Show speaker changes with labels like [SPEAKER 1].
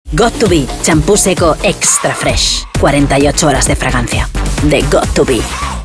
[SPEAKER 1] Got2b, champú seco extra fresh. 48 horas de fragancia. De Got2b.